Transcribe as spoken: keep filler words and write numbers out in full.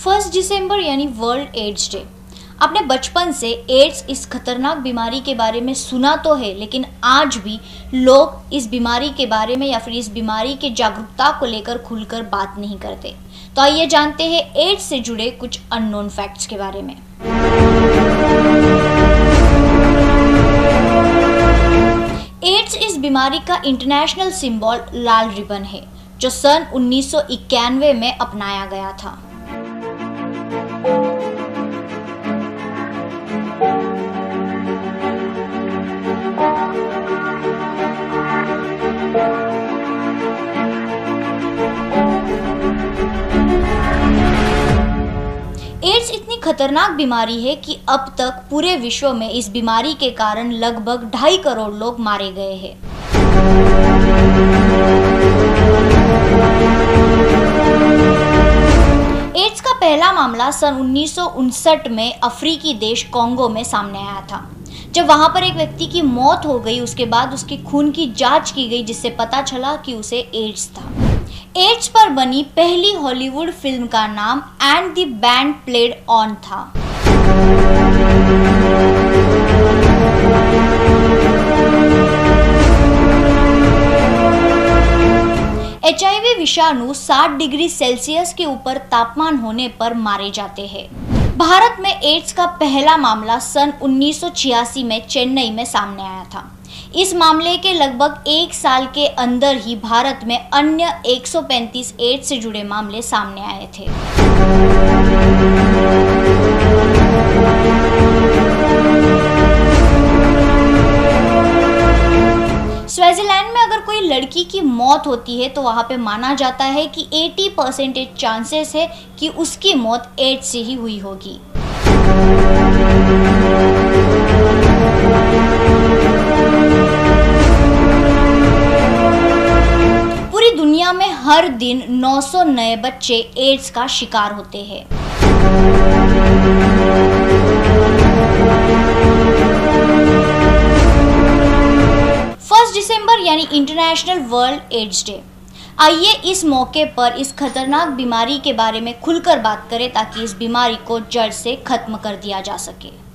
First दिसंबर यानी world ads day. आपने बचपन से एड्स इस खतरनाक बीमारी के बारे में सुना तो है, लेकिन आज भी लोग इस बीमारी के बारे में या फिर इस बीमारी के जागरूकता को लेकर खुलकर बात नहीं करते। तो आइए जानते हैं एड्स से जुड़े कुछ अननोन फैक्ट्स के बारे में। एड्स इस बीमारी का इंटरनेशनल सिंबल लाल रिबन है, जो सन उन्नीस सौ इक्यानवे में अपनाया गया था। एड्स इतनी खतरनाक बीमारी है कि अब तक पूरे विश्व में इस बीमारी के कारण लगभग ढाई करोड़ लोग मारे गए हैं। एड्स का पहला मामला सन उन्नीस सौ उनसठ में अफ्रीकी देश कोंगो में सामने आया था। जब वहां पर एक व्यक्ति की मौत हो गई, उसके बाद उसके खून की जांच की गई, जिससे पता चला कि उसे एड्स था। एड्स पर बनी पहली हॉलीवुड फिल्म का नाम and the band played on था। एच आई वी विषाणु साठ डिग्री सेल्सियस के ऊपर तापमान होने पर मारे जाते हैं। भारत में एड्स का पहला मामला सन उन्नीस सौ छियासी में चेन्नई में सामने आया था। इस मामले के लगभग एक साल के अंदर ही भारत में अन्य एक सौ पैंतीस एड्स से जुड़े मामले सामने आए थे। स्विट्जरलैंड में अगर कोई लड़की की मौत होती है तो वहां पे माना जाता है कि अस्सी परसेंटेज चांसेस है कि उसकी मौत एड्स से ही हुई होगी। पूरी दुनिया में हर दिन नौ सौ नए बच्चे एड्स का शिकार होते हैं। फर्स्ट दिसंबर यानी इंटरनेशनल वर्ल्ड एड्स डे। आइए इस मौके पर इस खतरनाक बीमारी के बारे में खुलकर बात करें, ताकि इस बीमारी को जड़ से खत्म कर दिया जा सके।